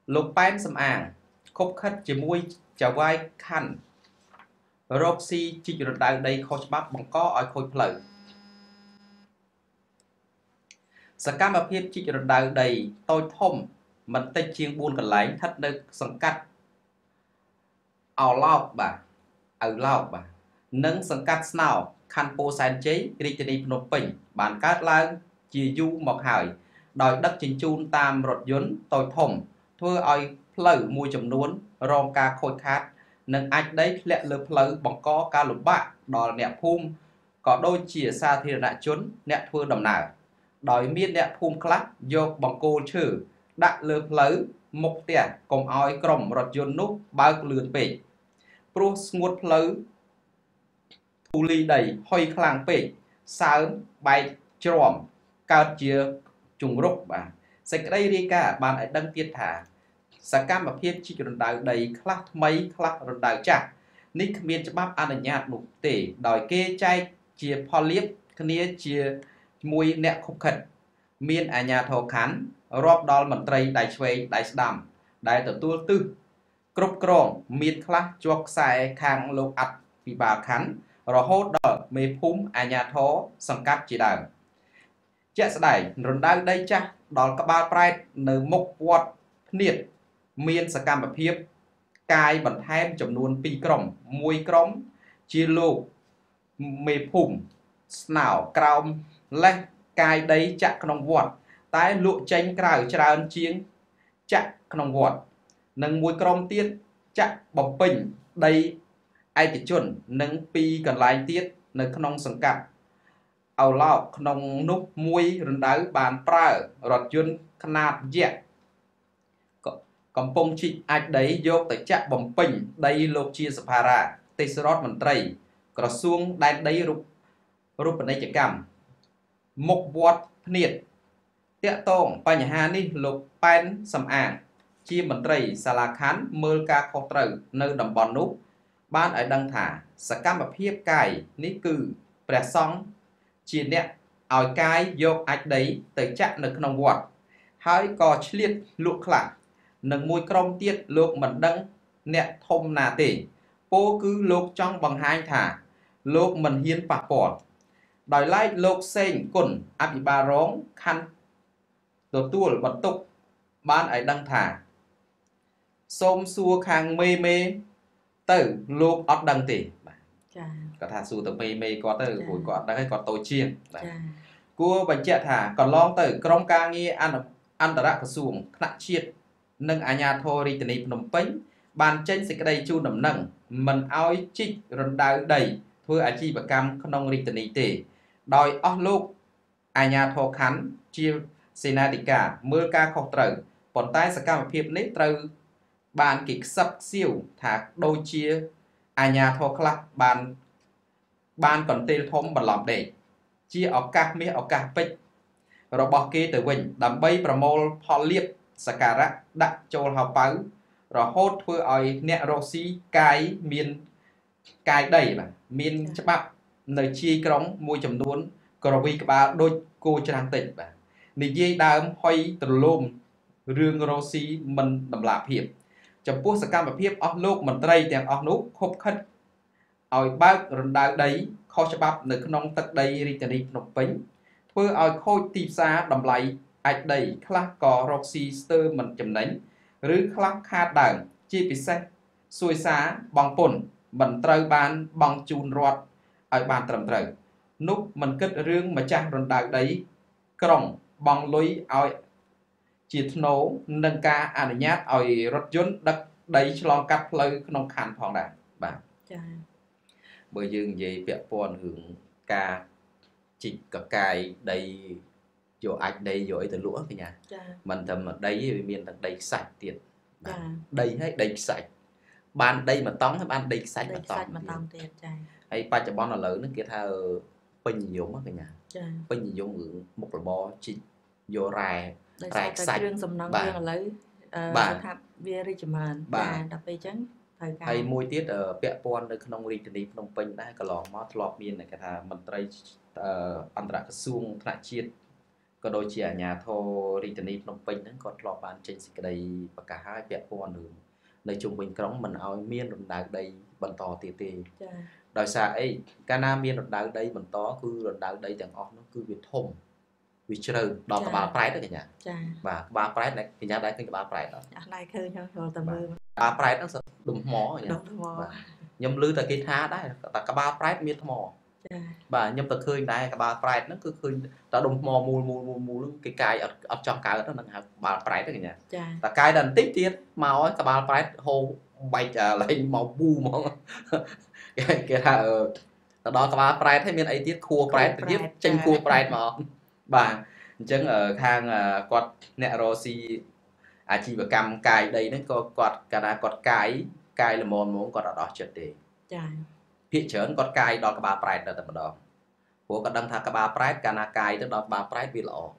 លោកប៉ែនសំអាងខົບខិតជាមួយចៅវាយខាន់រកស៊ីជីករណ្ដៅដីខុសច្បាប់បង្កឲ្យខូចផ្លូវសកម្មភាពជីករណ្ដៅដីតូចធំមិនតិចជាង4កន្លែងស្ថិតនៅសង្កាត់អោឡោកបាទឪឡោកបាទនិងសង្កាត់ស្នោខណ្ឌពោធិ៍សែនជ័យរាជធានីភ្នំពេញបានកើតឡើងជាយូរមកហើយដោយដឹកជញ្ជូនតាមរថយន្តតូចធំធ្វើឲ្យផ្លូវមួយចំនួនរងការខូចខាតនិងអាចដីធ្លាក់លើផ្លូវបង្កការលំបាកដល់អ្នកភូមិក៏ដូចជាសាធារណជនអ្នកធ្វើដំណើរដោយមានអ្នកភូមិខ្លះយកបង្គោលឈើដាក់លើផ្លូវមុខផ្ទះកុំឲ្យក្រុមរថយន្តនោះបើកលឿនពេកព្រោះស្ងួតផ្លូវធូលីដីហុយខ្លាំងពេកសើមបែកជ្រាំកើតជាជង្រុកបាទសេចក្តីរាយការណ៍បានឲ្យដឹងទៀតថាសកម្មភាពជីករណ្ដៅដីខ្លះថ្មីខ្លះរណ្ដៅចាស់នេះគ្មានច្បាប់អនុញ្ញាតនោះទេដោយគេចែកជាផលលាភគ្នាជាមួយអ្នកខុបខិតមានអាជ្ញាធរខណ្ឌរាប់ដល់មន្ត្រីដៃឆ្វេងដៃស្ដាំដែលទទួលទិសគ្រប់គ្រងមានខ្លះជាប់ខ្សែខាងលោកអភិបាលខណ្ឌរហូតដល់មេភូមិអាជ្ញាធរសង្កាត់ជាដើមជាក់ស្ដែងរណ្ដៅដីចាស់ដល់ក្បាលប្រែតនៅមុខវត្តភ្នៀតមានសកម្មភាពកាយបន្ថែមចំនួន2ក្រុមមួយក្រុមជាលោកមេភូមិស្នោក្រោមលេះកាយដីចាក់ក្នុងវត្តតែលក់ចេញក្រៅច្រើនជាងចាក់ក្នុងវត្តនិងមួយក្រុមទៀតចាក់បំពេញដីឯកជននិង2កន្លែងទៀតនៅក្នុងសង្កាត់អោឡោកក្នុងនោះមួយរណ្ដៅបានប្រើរថយន្តខ្នាតយក្សកំពុងជីកអាចដីយកទៅចាក់បំពេញដីលោកជាសភារាទេសរដ្ឋមន្ត្រីក្រសួងដែនដីរូបនីយកម្មមុខវត្តភ្នៀតតាក់ទងបញ្ហានេះលោកប៉ែនសំអាងជាមន្ត្រីសាលាខណ្ឌមើលការខុសត្រូវនៅតំបន់នោះបានឲ្យដឹងថាសកម្មភាពកាយនេះគឺព្រះសង្ឃជាអ្នកឲ្យកាយយកអាចដីទៅចាក់នៅក្នុងវត្តហើយក៏ឆ្លៀតលក់ខ្លះនិងមួយក្រុមទៀតលោកមិនដឹងអ្នកធំណាទេពោលគឺលោកចង់បង្ហាញថាលោកមិនហ៊ានប៉ះពាល់ដោយឡែកលោកសេងគុណអភិបាលរងខណ្ឌទទួលបន្ទុកបានឲ្យដឹងថាសូមសួរខាងមេទៅលោកអត់ដឹងទេបាទចាគាត់ថាសួរទៅមេគាត់ទៅព្រោះគាត់ដឹងហើយគាត់តូចជាងបាទគួរបញ្ជាក់ថាកន្លងទៅក្រមការងារអន្តរក្រសួងថ្នាក់ជាតិនិងអាជ្ញាធររាជធានីភ្នំពេញបានចេញសេចក្តីជូនដំណឹងមិនឲ្យជីករណ្ដៅដីធ្វើអាជីវកម្មក្នុងរាជធានីទេដោយអស់លោកអាជ្ញាធរខណ្ឌជាសេនាធិការមើលការខុសត្រូវប៉ុន្តែសកម្មភាពនេះត្រូវបានគេខ្សឹបខ្សៀវថាដូចជាអាជ្ញាធរខ្លះបានកន្ទេលធំបន្លំដេកជាឱកាសមាសឱកាសពេជ្ររបស់គេទៅវិញដើម្បីប្រមូលផលលាភសក្ការៈដាក់ចូលហោប៉ៅរហូតធ្វើឲ្យអ្នករកស៊ីកាយមានកាយដីបាទមានច្បាប់នៅជាយក្រុងមួយចំនួនក្រវីក្បាលដូចគោច្រាំងតិចបាទនិយាយដើមហុយត្រឡោមរឿងរកស៊ីមិនតម្លាភាពចំពោះសកម្មភាពអស់លោកមន្ត្រីទាំងអស់នោះខុបខិតឲ្យបើករណ្ដៅដីខុសច្បាប់នៅក្នុងទឹកដីរាជធានីភ្នំពេញធ្វើឲ្យខូចទីផ្សារតម្លៃអាចដីខ្លះក៏រកស៊ីស្ទើរមិនចំណេញឬខ្លះខាតដើមជាពិសេសសួយសារបងពុនមិនត្រូវបានបង់ជូនរដ្ឋឲ្យបានត្រឹមត្រូវនោះមិនគិតរឿងម្ចាស់រណ្ដៅដីក្រុងបង់លុយឲ្យជាធ្នូនឹងការអនុញ្ញាតឲ្យរថយន្តដឹកដីឆ្លងកាត់ផ្លូវក្នុងខណ្ឌផងដែរបាទចា៎បើយើងនិយាយពាក់ព័ន្ធរឿងការជីកកកាយដីយកអាចដីយកអីទៅលក់កញ្ញាមិនត្រឹមដីទេវាមានទាំងដីខ្សាច់ទៀតបាទដីហើយដីខ្សាច់បានដីមួយតង់ហើយបានដីខ្សាច់មួយតង់ទៀតចា៎ហើយបច្ចុប្បន្នឥឡូវនេះគេថាពេញនិយមកញ្ញាចា៎ពេញនិយមរឿងមុខរបរជីកយករ៉ែខ្សាច់គ្រឿងសំណង់យើងឥឡូវថាវារីកចម្រើនបាទដល់ពេលអញ្ចឹងត្រូវការហើយមួយទៀតពាក់ព័ន្ធនៅក្នុងរាជធានីភ្នំពេញដែរកន្លងមកធ្លាប់មានគេថាមន្ត្រីអន្តរក្រសួងថ្នាក់ជាតិក៏ដូចជាអាជ្ញាធររាជធានីភ្នំពេញហ្នឹងក៏ធ្លាប់បានចេញសេចក្តីប្រកាសឲ្យពាក់ព័ន្ធនឹងនៅជុំវិញក្រុងមិនឲ្យមានរណ្ដៅដីបន្តទៀតទេចា៎ដោយសារអីកាលណាមានរណ្ដៅដីបន្តគឺរណ្ដៅដីទាំងអស់នោះគឺវាធំវាជ្រៅដល់ក្បាលប្រែតទេកញ្ញាចា៎បាទក្បាលប្រែតកញ្ញាដែរឃើញក្បាលប្រែតអត់អត់ដែរឃើញចូលតែមើលក្បាលប្រែតហ្នឹងដុំថ្មកញ្ញាដុំថ្មបាទខ្ញុំឮតែគេថាដែរតែក្បាលប្រែតមានថ្មចា៎បាទខ្ញុំទៅឃើញដែរក្បាលប្រែតហ្នឹងគឺឃើញតែដុំថ្មមូលហ្នឹងគេកាយអត់ចង់កើតហ្នឹងហៅក្បាលប្រែតទេកញ្ញាចា៎តែកាយដល់បន្តិចទៀតមកឲ្យក្បាលប្រែតហូរបែកលែងមកពូហ្មងគេថាទៅដល់ក្បាលប្រែតហើយមានអីទៀតខួរប្រែតទៀតចេញខួរប្រែតមកបាទអញ្ចឹងខាងគាត់អ្នករស៊ីអាជីវកម្មកាយដីហ្នឹងក៏គាត់កាលណាគាត់កាយល្មមគាត់អត់អស់ចិត្តទេចា៎ភាគច្រើនគាត់កាយដល់ក្បាលប្រែតតែម្ដងព្រោះគាត់ដឹងថាក្បាលប្រែតកាលណាកាយទៅដល់ក្បាលប្រែតវាល្អ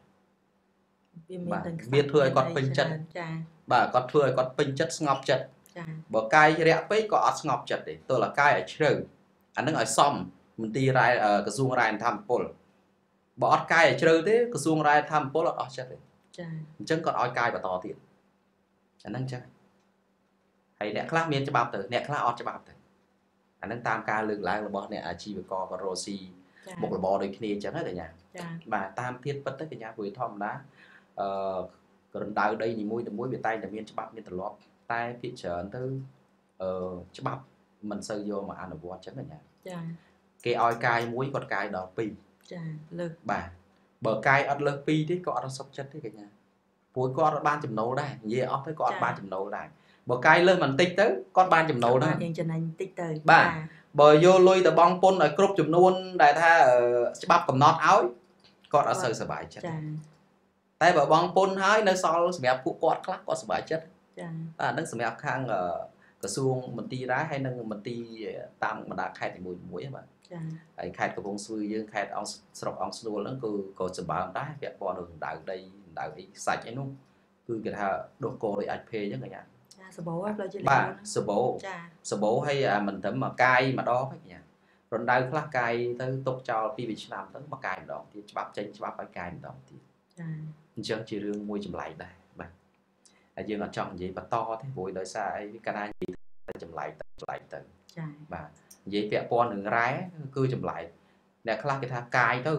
វាធ្វើឲ្យគាត់ពេញចិត្តចា៎បាទគាត់ធ្វើឲ្យគាត់ពេញចិត្តស្ងប់ចិត្តចា៎បើកាយរាក់ពេកក៏អត់ស្ងប់ចិត្តទេទោះតែកាយឲ្យជ្រៅអានឹងឲ្យសមមន្ទីរក្រសួងរាយធម្មពលបើអត់កាយឲ្យជ្រៅទេក្រសួងរាយធម្មពលអត់អស់ចិត្តទេចា៎អញ្ចឹងគាត់ឲ្យកាយបន្តទៀតអានឹងអញ្ចឹងហើយអ្នកខ្លះមានច្បាប់ទៅអ្នកខ្លះអត់ច្បាប់ទៅអានឹងតាមការលើកឡើងរបស់អ្នកអាជីវករក៏រស់ស៊ីមុខរបរដូចគ្នាអញ្ចឹងណាកញ្ញាចា៎បាទតាមធាតពិតទៅកញ្ញាព្រោះធម្មតារណ្ដៅដីនីមួយៗវាតែងតែមានច្បាប់មានទម្លាប់តែភាគច្រើនទៅច្បាប់មិនសូវយកមកអនុវត្តចឹងណាចា៎គេឲ្យកាយមួយគាត់កាយដល់2 ចា៎លើកបាទបើកាយអត់លើស2ទេក៏អត់សុខចិត្តទេកញ្ញាព្រោះគាត់អត់បានចំណូលដែរនិយាយអស់ទៅក៏អត់បានចំណូលដែរបើកាយលើសបន្តិចទៅគាត់បានចំណូលដែរយើងចំណេញបន្តិចទៅបាទបើយកលុយទៅបង់ពន្ធឲ្យគ្រប់ចំនួនដែលថាច្បាប់កំណត់ឲ្យគាត់អត់សូវសប្បាយចិត្តចា៎តែបើបង់ពន្ធហើយនៅសល់សម្រាប់ពួកគាត់ខ្លះគាត់សប្បាយចិត្តចា៎អាហ្នឹងសម្រាប់ខាងក្រសួងមន្ទីររាយហើយនិងមន្ទីរតាមបណ្ដាខេត្តនីមួយៗបាទចា៎ហើយខេត្តកំពង់ស្ពឺយើងខេត្តអង្គស្រុកអង្គស្នួលហ្នឹងគឺក៏សម្បើមដែរពាក់ព័ន្ធនឹងដៅដីដៅអីសាច់អីនោះគឺគេថាដុសកោដោយអាចភេអញ្ចឹងកញ្ញាចាសបោផ្លូវជាបាទសបោចាសបោហើយមិនត្រឹមមកកាយម្ដងទេកញ្ញារណ្ដៅខ្លះកាយទៅຕົកចោល2 ឆ្នាំទៅមកកាយម្ដងទៀតច្បាប់ចេញច្បាប់ឲ្យកាយម្ដងទៀតចាអញ្ចឹងជារឿងមួយចម្លែកដែរបាទហើយយើងអត់ចង់និយាយបន្តទេព្រោះដោយសារអីកាលណានិយាយទៅចម្លែកទៅចាបាទនិយាយពាក់ព័ន្ធនឹងរ៉ែគឺចម្លែកអ្នកខ្លះគេថាកាយទៅ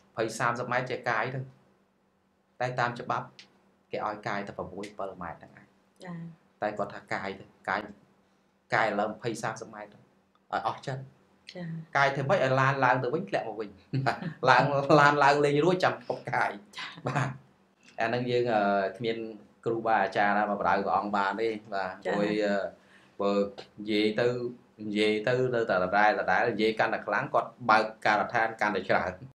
20 30ម៉ែត្រចេះកាយទៅតែតាមច្បាប់គេឲ្យកាយទៅ6 7ម៉ែត្រហ្នឹងឯងចាតែគាត់ថាកាយទៅកាយឡើង20 30ម៉ែត្រឲ្យអស់ចិត្តចាកាយធ្វើម៉េចឲ្យឡានឡើងទៅវិញធ្លាក់មកវិញឡើងលេងរួចចាំពប់កាយបាទអាហ្នឹងយើងគ្មានគ្រូបាអាចារ្យណាមកបដៅព្រះអង្គបានទេបាទព្រោះបើនិយាយទៅនៅតែដដែលនិយាយកាន់តែខ្លាំងគាត់បើកការដ្ឋានកាន់តែច្រើន